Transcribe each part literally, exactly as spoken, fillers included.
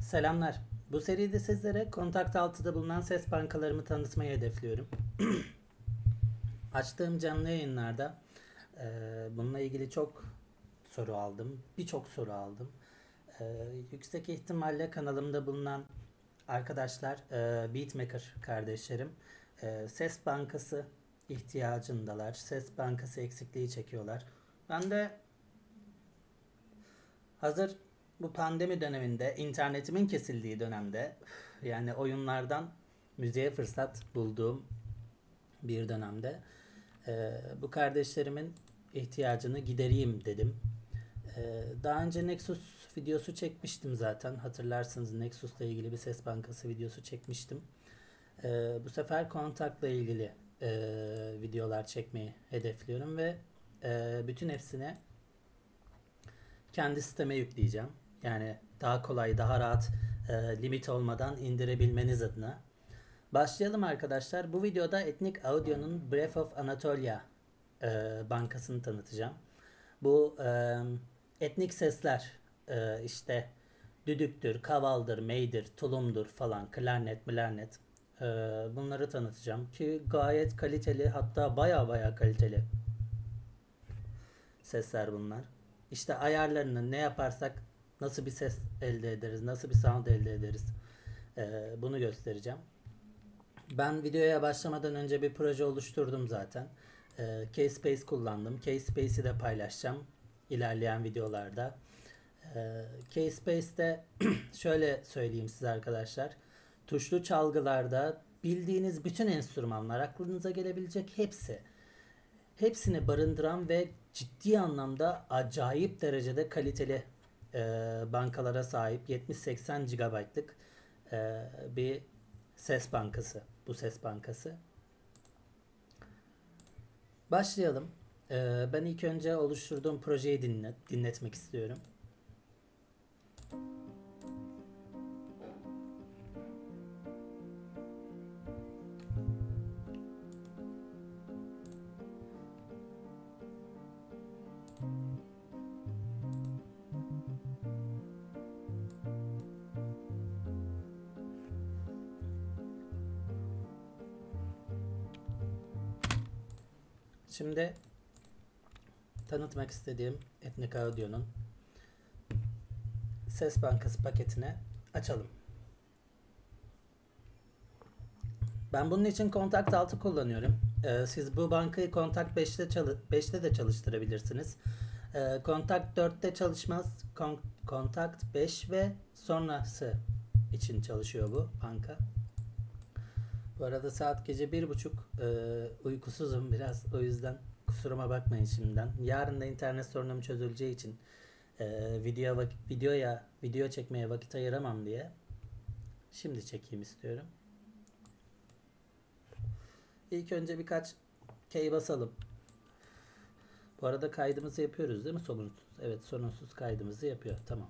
Selamlar. Bu seride sizlere Kontakt altıda bulunan ses bankalarımı tanıtmayı hedefliyorum. Açtığım canlı yayınlarda e, bununla ilgili çok soru aldım. Birçok soru aldım. E, yüksek ihtimalle kanalımda bulunan arkadaşlar, e, Beatmaker kardeşlerim, e, ses bankası ihtiyacındalar. Ses bankası eksikliği çekiyorlar. Ben de hazır bu pandemi döneminde, internetimin kesildiği dönemde, yani oyunlardan müziğe fırsat bulduğum bir dönemde e, bu kardeşlerimin ihtiyacını gidereyim dedim. E, daha önce Nexus videosu çekmiştim zaten. Hatırlarsınız, Nexus'la ilgili bir ses bankası videosu çekmiştim. E, bu sefer kontakla ilgili e, videolar çekmeyi hedefliyorum ve e, bütün hepsine kendi siteme yükleyeceğim. Yani daha kolay, daha rahat, e, limit olmadan indirebilmeniz adına. Başlayalım arkadaşlar. Bu videoda Etnik Audio'nun Breath of Anatolia e, bankasını tanıtacağım. Bu e, etnik sesler, e, işte düdüktür, kavaldır, meydir, tulumdur falan, klarnet, mlarnet, e, bunları tanıtacağım ki gayet kaliteli, hatta baya baya kaliteli sesler bunlar. İşte ayarlarını ne yaparsak nasıl bir ses elde ederiz, nasıl bir sound elde ederiz, ee, bunu göstereceğim. Ben videoya başlamadan önce bir proje oluşturdum zaten. Ee, K-Space kullandım. K-Space'i de paylaşacağım ilerleyen videolarda. Ee, K-Space'te şöyle söyleyeyim size arkadaşlar. Tuşlu çalgılarda bildiğiniz bütün enstrümanlar, aklınıza gelebilecek hepsi, hepsini barındıran ve ciddi anlamda acayip derecede kaliteli e, bankalara sahip yetmiş seksen gigabaytlık e, bir ses bankası. Bu ses bankası. Başlayalım. E, ben ilk önce oluşturduğum projeyi dinlet, dinletmek istiyorum. Şimdi tanıtmak istediğim Etnik Audio'nun ses bankası paketini açalım. Ben bunun için Kontakt altı kullanıyorum. Ee, siz bu bankayı Kontakt beşte, çalı beşte de çalıştırabilirsiniz. Ee, Kontakt dörtte çalışmaz. Kon Kontakt beş ve sonrası için çalışıyor bu banka. Bu arada saat gece bir buçuk. Ee, uykusuzum biraz. O yüzden kusuruma bakmayın şimdiden. Yarın da internet sorunum çözüleceği için e, video videoya video çekmeye vakit ayıramam diye şimdi çekeyim istiyorum. İlk önce birkaç key basalım. Bu arada kaydımızı yapıyoruz değil mi sorunsuz? Evet, sorunsuz kaydımızı yapıyor. Tamam.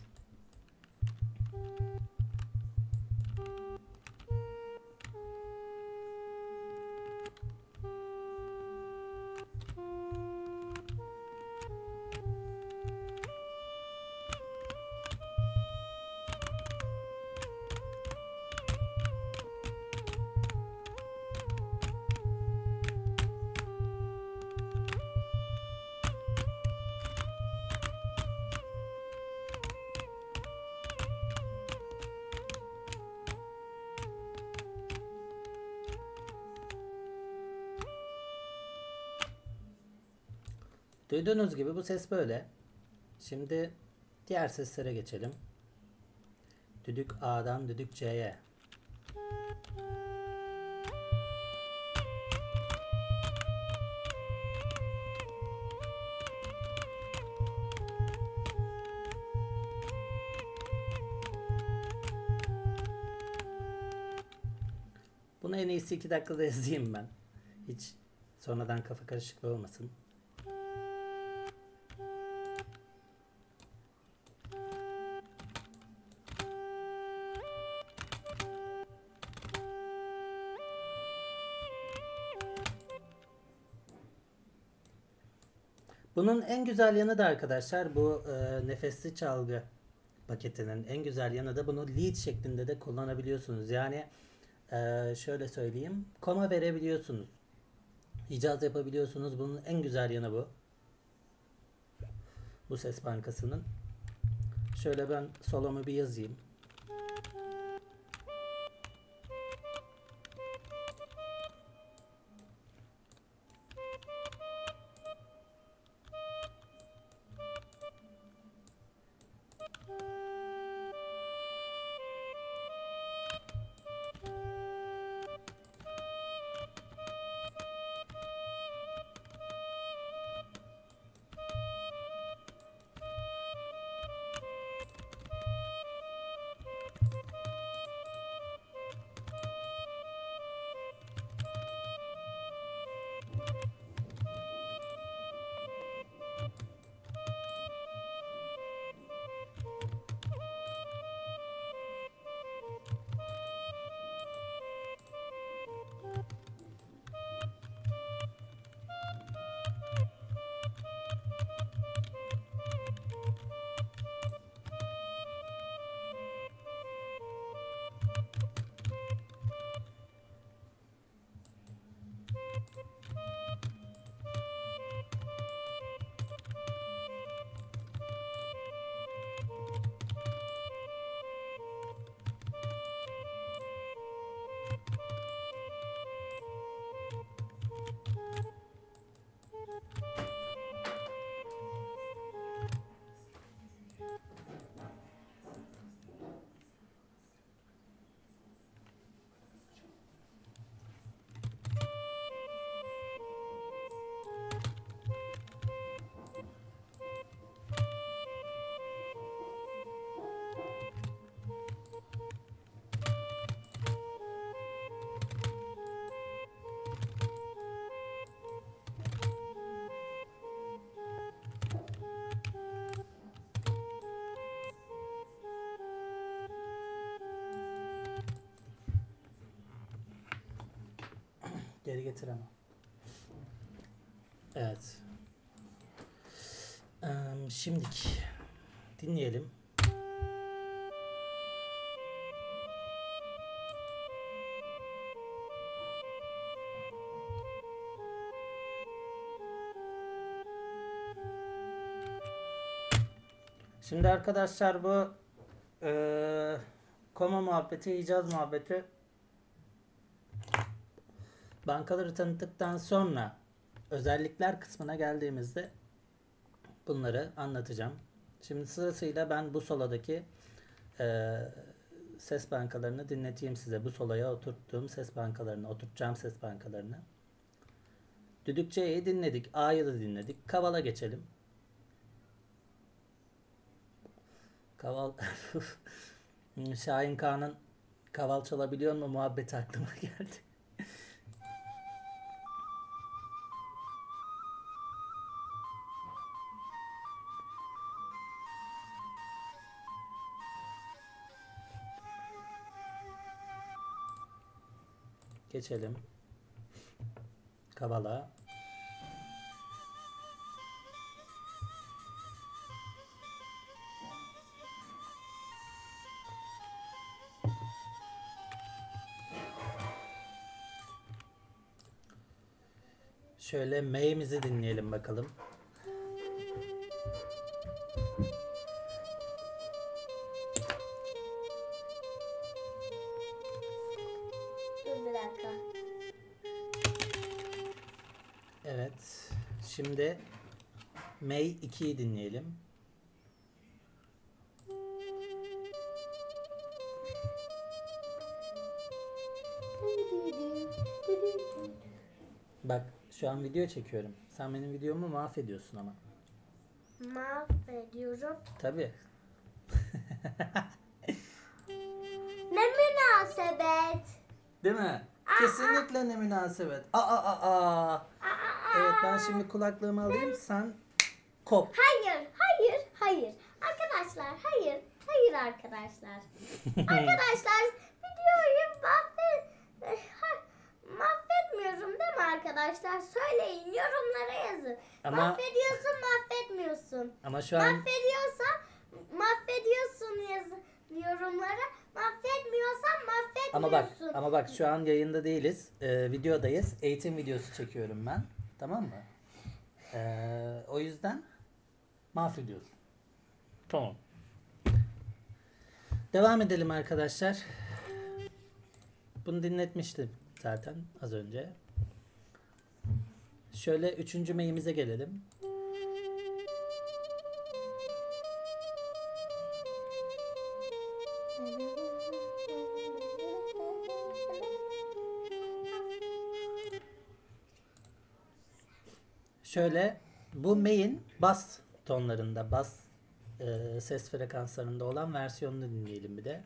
Duyduğunuz gibi bu ses böyle. Şimdi diğer seslere geçelim. Düdük A'dan düdük C'ye. Bunu en iyisi iki dakikada yazayım ben. Hiç sonradan kafa karışıklığı olmasın. Bunun en güzel yanı da arkadaşlar bu e, nefesli çalgı paketinin en güzel yanı da bunu lead şeklinde de kullanabiliyorsunuz. Yani e, şöyle söyleyeyim, koma verebiliyorsunuz. İcaz yapabiliyorsunuz. Bunun en güzel yanı bu. Bu ses bankasının. Şöyle ben solomu bir yazayım. Geri getiremem. Evet. Ee, şimdiki dinleyelim. Şimdi arkadaşlar bu e, koma muhabbeti, icaz muhabbeti bankaları tanıttıktan sonra özellikler kısmına geldiğimizde bunları anlatacağım. Şimdi sırasıyla ben bu soladaki e, ses bankalarını dinleteyim size. Bu solaya oturttuğum ses bankalarını, oturtacağım ses bankalarını. Düdük C'yi dinledik. A'yı da dinledik. Kaval'a geçelim. Kaval Şahin Kağan'ın kaval çalabiliyor mu muhabbeti aklıma geldi. Geçelim. Kavala. Şöyle M'imizi dinleyelim bakalım. Dur bir dakika. Evet. Şimdi M ikiyi dinleyelim. Bak şu an video çekiyorum. Sen benim videomu mahvediyorsun ama. Mahvediyorum. Tabii. Ne münasebet. Değil mi? Kesinlikle ne münasebet. Aa aa aa. Evet ben şimdi kulaklığımı alayım sen kop. Hayır, hayır, hayır. Arkadaşlar, hayır, hayır arkadaşlar. Arkadaşlar, videoyu mahvet, ha, mahvetmiyorum değil mi arkadaşlar? Söyleyin, yorumlara yazın. Ama- Mahvediyorsun, mahvetmiyorsun. Ama şu an Mahvediyorsan, mahvediyorsun Ama bak, yapıyorsun? ama bak şu an yayında değiliz. Ee, videodayız. Eğitim videosu çekiyorum ben. Tamam mı? Ee, o yüzden mahvediyorsun. Tamam. Devam edelim arkadaşlar. Bunu dinletmiştim zaten az önce. Şöyle üçüncü meyimize gelelim. Şöyle bu May'in bas tonlarında, bas e, ses frekanslarında olan versiyonunu dinleyelim bir de.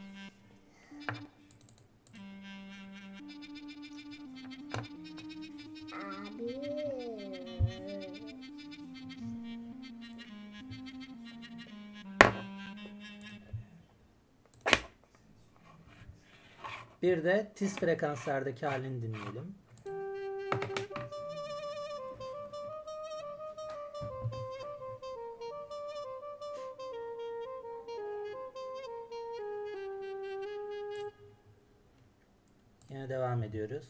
Bir de tiz frekanslardaki halini dinleyelim. Yine devam ediyoruz.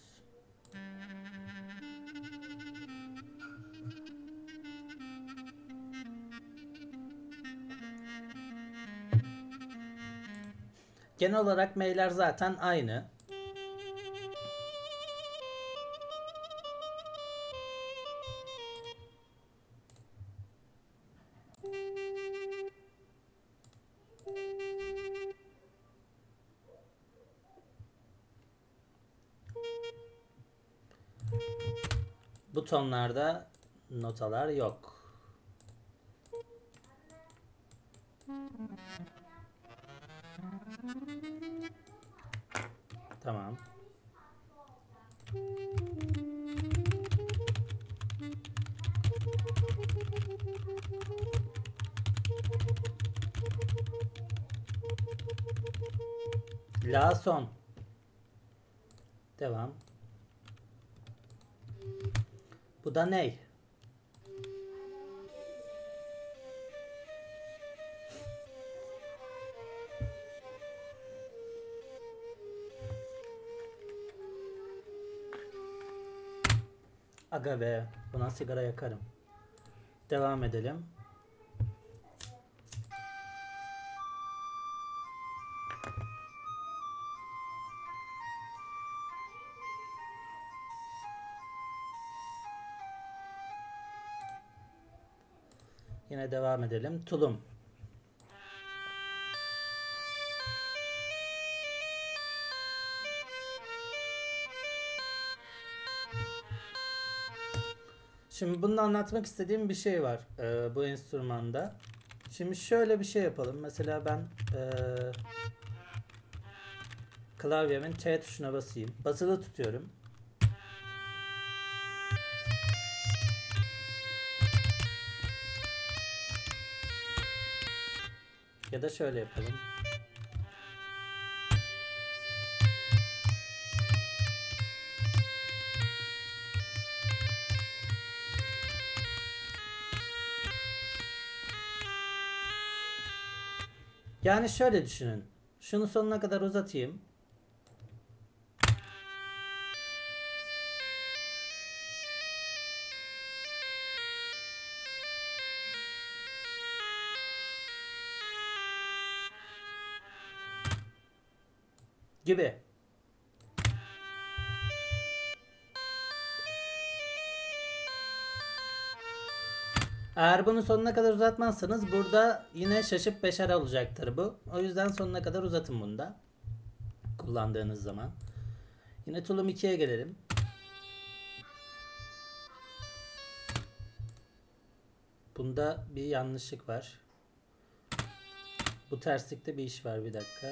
Genel olarak M'ler zaten aynı. Bu tonlarda notalar yok. Tamam. La son. Devam. Bu da ney? Aga be, buna sigara yakarım. Devam edelim. Yine devam edelim. Tulum. Şimdi bunu anlatmak istediğim bir şey var e, bu enstrümanda. Şimdi şöyle bir şey yapalım. Mesela ben e, klavyemin T tuşuna basayım. Basılı tutuyorum. Ya da şöyle yapalım. Yani şöyle düşünün. Şunu sonuna kadar uzatayım. Gibi. Eğer bunu sonuna kadar uzatmazsanız burada yine şaşıp beşer olacaktır bu. O yüzden sonuna kadar uzatın bunu da. Kullandığınız zaman. Yine tulum ikiye gelelim. Bunda bir yanlışlık var. Bu terslikte bir iş var, bir dakika.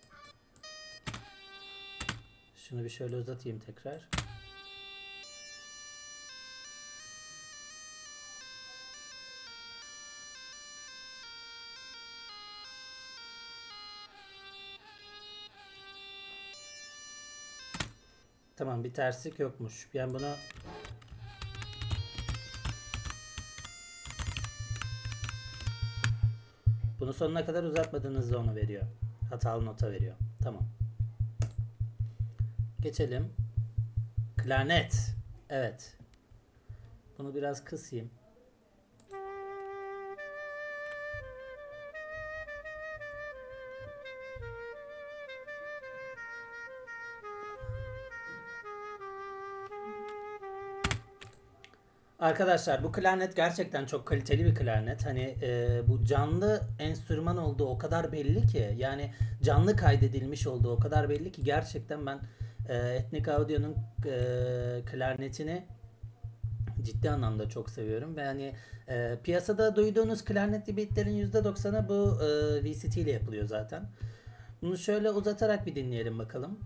Şunu bir şöyle uzatayım tekrar. Tamam, bir terslik yokmuş. Yani bunu bunu sonuna kadar uzatmadığınızda onu veriyor. Hatalı nota veriyor. Tamam. Geçelim. Klarnet. Evet. Bunu biraz kısayım. Arkadaşlar bu klarnet gerçekten çok kaliteli bir klarnet. Hani e, bu canlı enstrüman olduğu o kadar belli ki, yani canlı kaydedilmiş olduğu o kadar belli ki gerçekten ben e, Etnik Audio'nun e, klarnetini ciddi anlamda çok seviyorum ve hani e, piyasada duyduğunuz klarnetli beatlerin yüzde doksanı bu e, V C T ile yapılıyor zaten. Bunu şöyle uzatarak bir dinleyelim bakalım.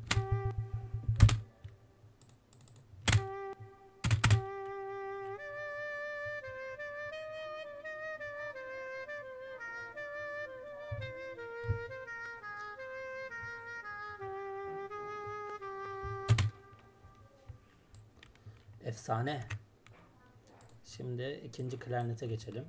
Efsane. Şimdi ikinci klarnete geçelim.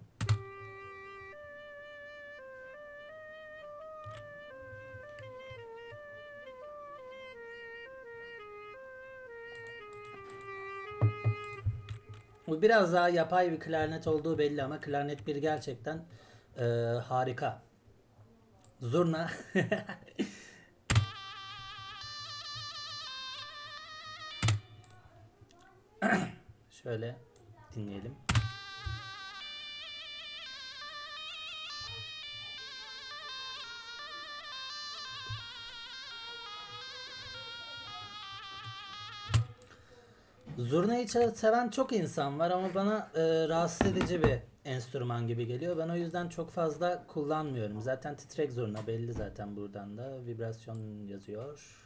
Bu biraz daha yapay bir klarnet olduğu belli ama klarnet bir gerçekten e, harika. Zurna. Şöyle dinleyelim. Zurnayı seven çok insan var ama bana e, rahatsız edici bir enstrüman gibi geliyor. Ben o yüzden çok fazla kullanmıyorum. Zaten titrek zurna belli zaten, buradan da vibrasyon yazıyor.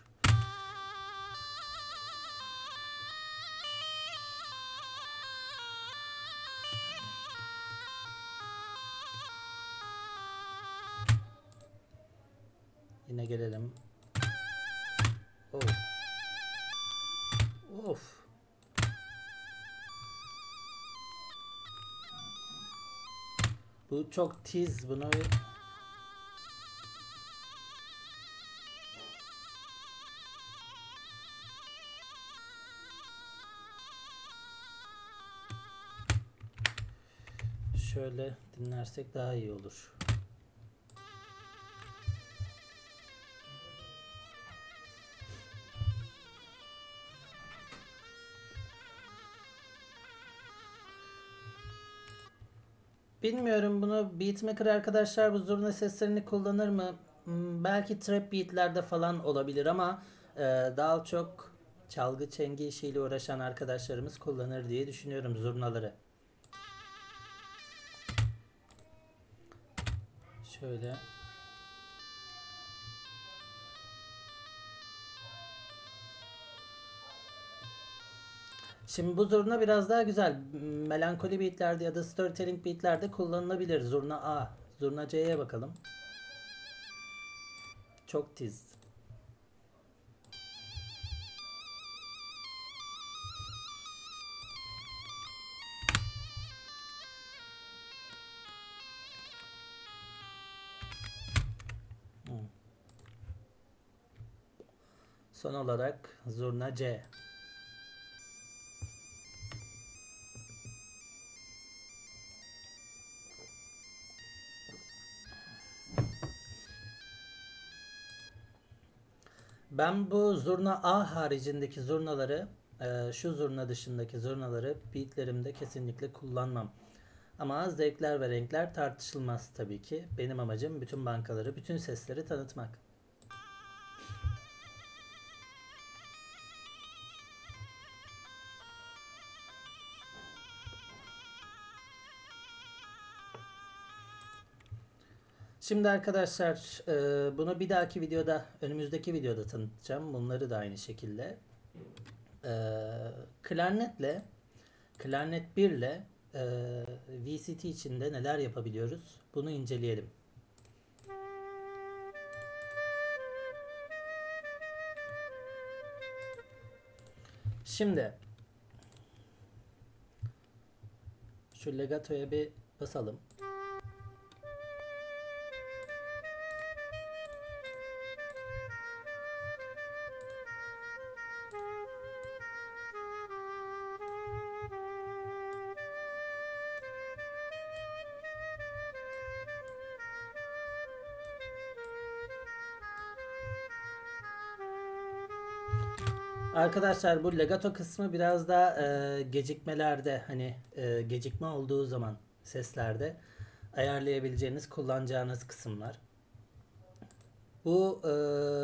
Yine gelelim. Oh. Of. Bu çok tiz. Bunu şöyle dinlersek daha iyi olur. Bilmiyorum, bunu beatmaker arkadaşlar bu zurna seslerini kullanır mı? Hmm, belki trap beatlerde falan olabilir ama e, daha çok çalgı çengi işiyle uğraşan arkadaşlarımız kullanır diye düşünüyorum zurnaları. Şöyle. Şimdi bu zurna biraz daha güzel. Melankoli beatlerde ya da storytelling beatlerde kullanılabilir. Zurna A. Zurna C'ye bakalım. Çok tiz. Son olarak zurna C. Ben bu zurna A haricindeki zurnaları, e, şu zurna dışındaki zurnaları beatlerimde kesinlikle kullanmam. Ama zevkler ve renkler tartışılmaz tabii ki. Benim amacım bütün bankaları, bütün sesleri tanıtmak. Şimdi arkadaşlar e, bunu bir dahaki videoda, önümüzdeki videoda tanıtacağım. Bunları da aynı şekilde. E, klarnetle, klarnet bir ile e, V C T içinde neler yapabiliyoruz? Bunu inceleyelim. Şimdi şu legatoya bir basalım. Arkadaşlar bu legato kısmı biraz da e, gecikmelerde hani e, gecikme olduğu zaman seslerde ayarlayabileceğiniz, kullanacağınız kısımlar. Bu e,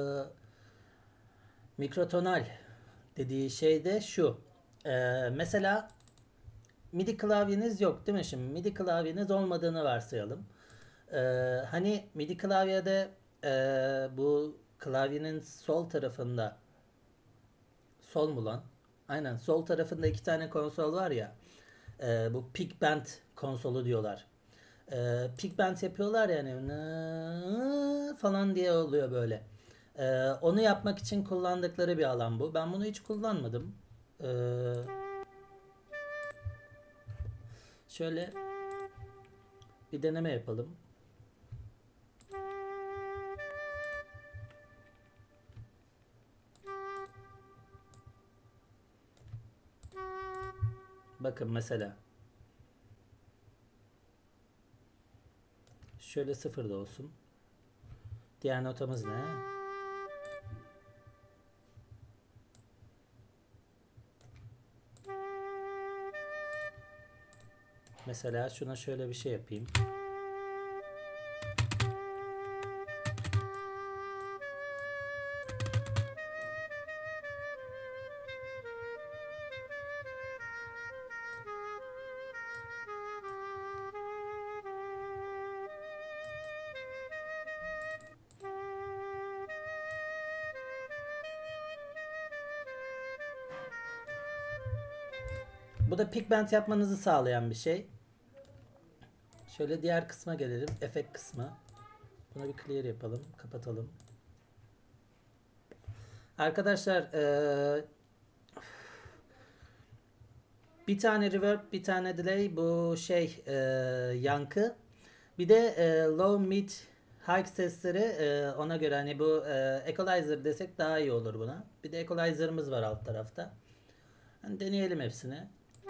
mikrotonal dediği şey de şu. E, mesela MIDI klavyeniz yok değil mi şimdi? MIDI klavyeniz olmadığını varsayalım. E, hani MIDI klavyede e, bu klavyenin sol tarafında sol mu lan? Aynen sol tarafında iki tane konsol var ya. E, bu pick band konsolu diyorlar. E, pick band yapıyorlar yani nı falan diye oluyor böyle. E, onu yapmak için kullandıkları bir alan bu. Ben bunu hiç kullanmadım. E, şöyle bir deneme yapalım. Bakın mesela. Şöyle sıfırda olsun. Diğer notamız ne? Mesela şuna şöyle bir şey yapayım. Bu da pick band yapmanızı sağlayan bir şey. Şöyle diğer kısma gelelim. Efekt kısmı. Buna bir clear yapalım. Kapatalım. Arkadaşlar ee, bir tane reverb, bir tane delay, bu şey ee, yankı. Bir de ee, low, mid, high sesleri ee, ona göre hani bu ee, equalizer desek daha iyi olur buna. Bir de equalizer'ımız var alt tarafta. Hani deneyelim hepsini.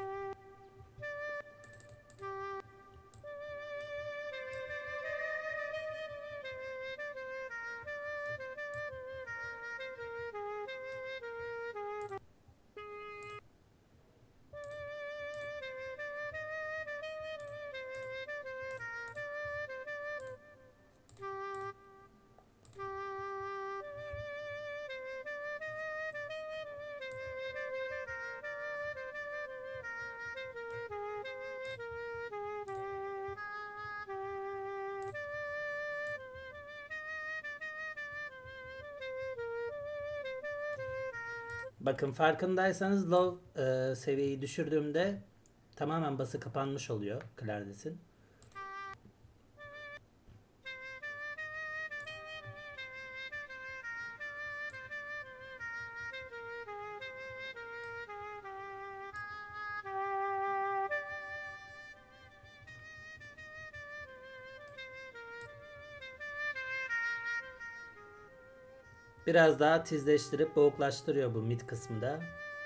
Bakın farkındaysanız low e, seviyeyi düşürdüğümde tamamen bası kapanmış oluyor klarnetin. Biraz daha tizleştirip boğuklaştırıyor bu mid kısmında.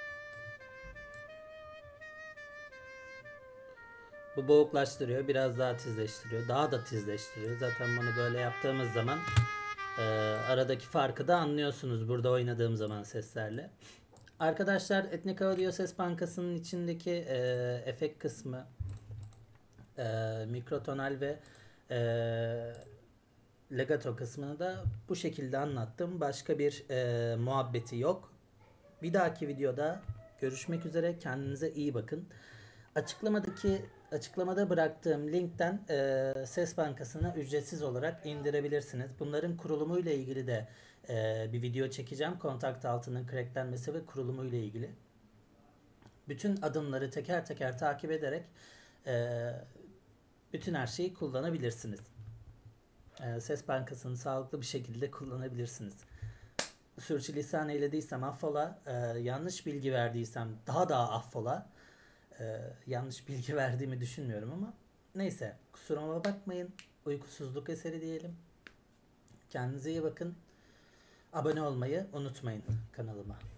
Bu boğuklaştırıyor, biraz daha tizleştiriyor, daha da tizleştiriyor. Zaten bunu böyle yaptığımız zaman e, aradaki farkı da anlıyorsunuz burada oynadığım zaman seslerle. Arkadaşlar Etnik Audio Ses Bankası'nın içindeki e, efekt kısmı, e, mikrotonal ve e, legato kısmını da bu şekilde anlattım. Başka bir e, muhabbeti yok. Bir dahaki videoda görüşmek üzere. Kendinize iyi bakın. Açıklamadaki açıklamada bıraktığım linkten e, Ses Bankası'nı ücretsiz olarak indirebilirsiniz. Bunların kurulumu ile ilgili de e, bir video çekeceğim. Kontakt altının cracklenmesi ve kurulumu ile ilgili. Bütün adımları teker teker takip ederek e, bütün her şeyi kullanabilirsiniz. E, Ses Bankası'nı sağlıklı bir şekilde kullanabilirsiniz. Sürçülisan eylediysem affola. E, yanlış bilgi verdiysem daha daha affola. Ee, yanlış bilgi verdiğimi düşünmüyorum ama neyse, kusuruma bakmayın. Uykusuzluk eseri diyelim. Kendinize iyi bakın. Abone olmayı unutmayın kanalıma.